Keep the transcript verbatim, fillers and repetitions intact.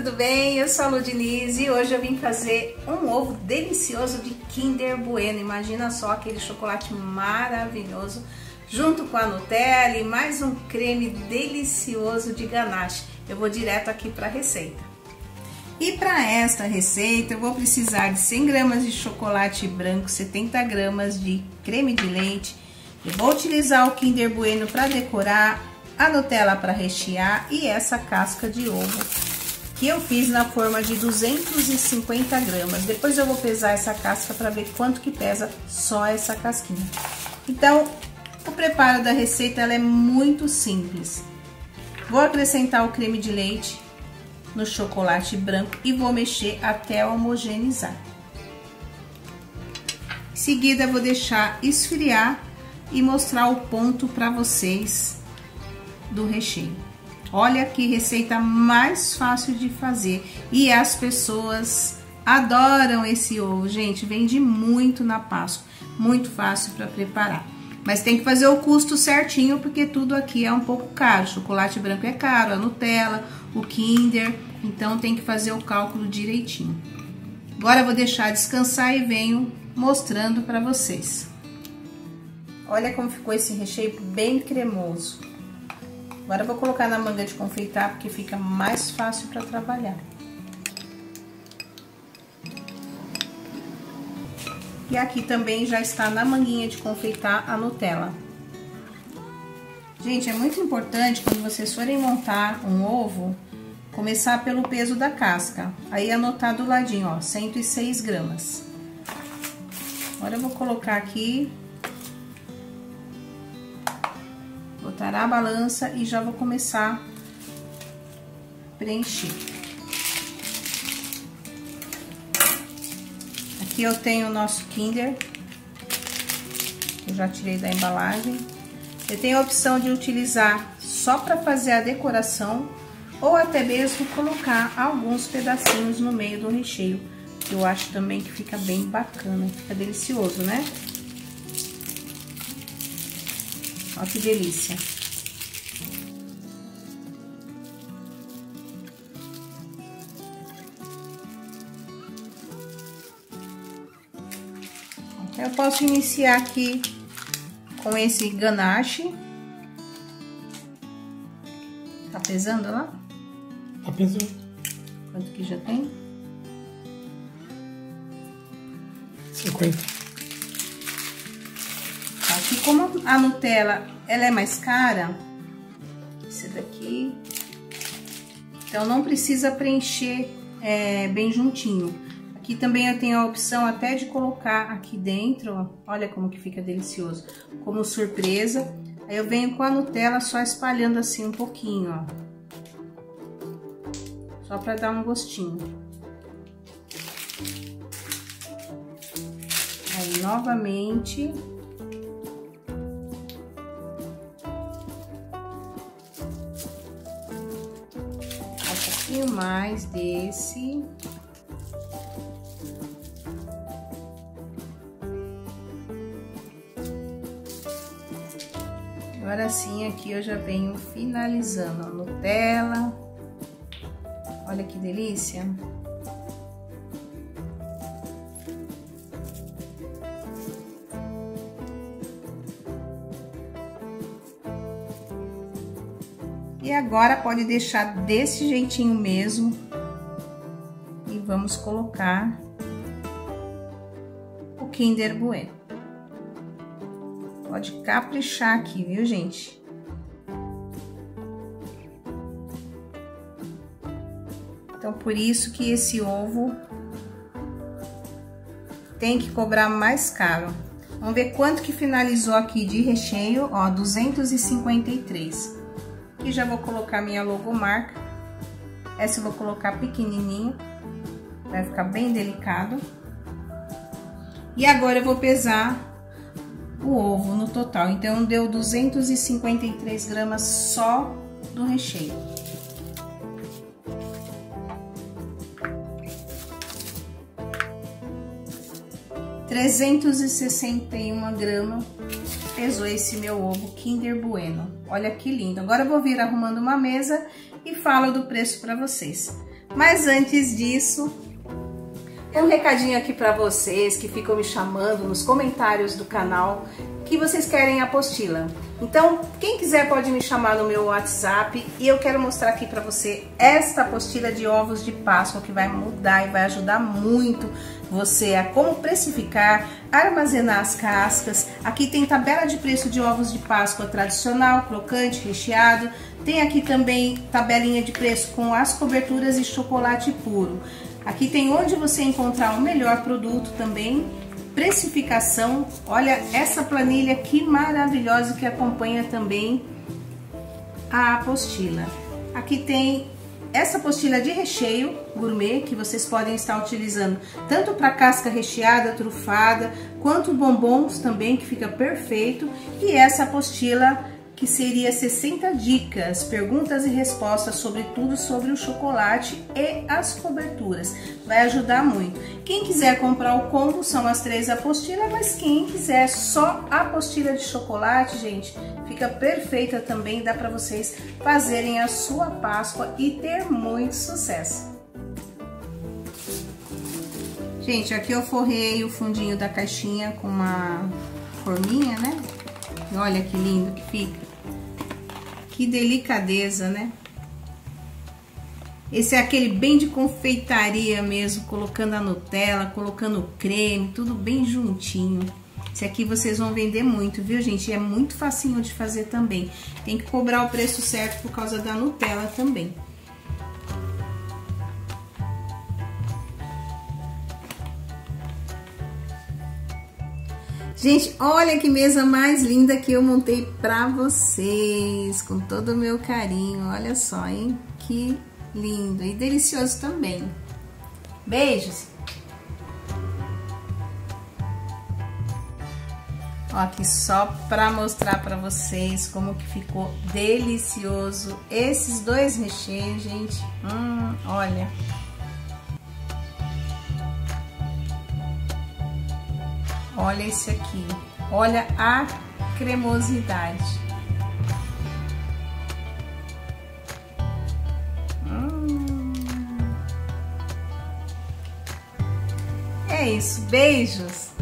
tudo bem? Eu sou a Ludinise e hoje eu vim fazer um ovo delicioso de Kinder Bueno. Imagina só aquele chocolate maravilhoso junto com a Nutella e mais um creme delicioso de ganache. Eu vou direto aqui para a receita. E para esta receita eu vou precisar de cem gramas de chocolate branco, setenta gramas de creme de leite. Eu vou utilizar o Kinder Bueno para decorar, a Nutella para rechear e essa casca de ovo que eu fiz na forma de duzentos e cinquenta gramas. Depois eu vou pesar essa casca para ver quanto que pesa só essa casquinha. Então, o preparo da receita ela é muito simples. Vou acrescentar o creme de leite no chocolate branco e vou mexer até homogeneizar. Em seguida, vou deixar esfriar e mostrar o ponto para vocês do recheio. Olha que receita mais fácil de fazer e as pessoas adoram esse ovo, gente, vende muito na Páscoa, muito fácil para preparar. Mas tem que fazer o custo certinho porque tudo aqui é um pouco caro, o chocolate branco é caro, a Nutella, o Kinder, então tem que fazer o cálculo direitinho. Agora eu vou deixar descansar e venho mostrando para vocês. Olha como ficou esse recheio bem cremoso. Agora eu vou colocar na manga de confeitar, porque fica mais fácil para trabalhar. E aqui também já está na manguinha de confeitar a Nutella. Gente, é muito importante quando vocês forem montar um ovo, começar pelo peso da casca. Aí anotar do ladinho, ó, cento e seis gramas. Agora eu vou colocar aqui, botar a balança e já vou começar a preencher. Aqui eu tenho o nosso Kinder, eu já tirei da embalagem. Eu tenho a opção de utilizar só para fazer a decoração ou até mesmo colocar alguns pedacinhos no meio do recheio, que eu acho também que fica bem bacana, fica delicioso, né? Olha que delícia. Eu posso iniciar aqui com esse ganache. Tá pesando lá? Tá pesando. Quanto que já tem? cinquenta. Aqui, como a Nutella ela é mais cara, esse daqui, então não precisa preencher é, bem juntinho. Aqui também eu tenho a opção até de colocar aqui dentro, ó, olha como que fica delicioso, como surpresa. Aí eu venho com a Nutella só espalhando assim um pouquinho, ó, só para dar um gostinho. Aí novamente um pouquinho mais desse. Agora sim, aqui eu já venho finalizando a Nutella. Olha que delícia. E agora pode deixar desse jeitinho mesmo. E vamos colocar o Kinder Bueno. Pode caprichar aqui, viu, gente? Então, por isso que esse ovo tem que cobrar mais caro. Vamos ver quanto que finalizou aqui de recheio, ó, duzentos e cinquenta e três. Aqui já vou colocar minha logomarca. Essa eu vou colocar pequenininho, vai ficar bem delicado. E agora eu vou pesar o ovo no total, então deu duzentos e cinquenta e três gramas só do recheio. trezentos e sessenta e uma gramas pesou esse meu ovo Kinder Bueno. Olha que lindo. Agora eu vou vir arrumando uma mesa e falo do preço para vocês. Mas antes disso, um recadinho aqui para vocês que ficam me chamando nos comentários do canal que vocês querem a apostila. Então, quem quiser pode me chamar no meu WhatsApp e eu quero mostrar aqui para você esta apostila de ovos de Páscoa que vai mudar e vai ajudar muito você a como precificar, armazenar as cascas. Aqui tem tabela de preço de ovos de Páscoa tradicional, crocante, recheado. Tem aqui também tabelinha de preço com as coberturas e chocolate puro. Aqui tem onde você encontrar o melhor produto também, precificação. Olha essa planilha que maravilhosa que acompanha também a apostila. Aqui tem essa apostila de recheio gourmet que vocês podem estar utilizando tanto para casca recheada, trufada, quanto bombons também, que fica perfeito. E essa apostila que seria sessenta dicas, perguntas e respostas sobre tudo sobre o chocolate e as coberturas. Vai ajudar muito. Quem quiser comprar o combo são as três apostilas, mas quem quiser só a apostila de chocolate, gente, fica perfeita também, dá para vocês fazerem a sua Páscoa e ter muito sucesso. Gente, aqui eu forrei o fundinho da caixinha com uma forminha, né? E olha que lindo que fica. Que delicadeza, né? Esse é aquele bem de confeitaria mesmo, colocando a Nutella, colocando o creme, tudo bem juntinho. Esse aqui vocês vão vender muito, viu, gente? É muito facinho de fazer também. Tem que cobrar o preço certo por causa da Nutella também. Gente, olha que mesa mais linda que eu montei pra vocês, com todo o meu carinho. Olha só, hein? Que lindo e delicioso também. Beijos! Ó, aqui só pra mostrar pra vocês como que ficou delicioso esses dois recheios, gente. Hum, olha... Olha esse aqui, olha a cremosidade. Hum. É isso, beijos!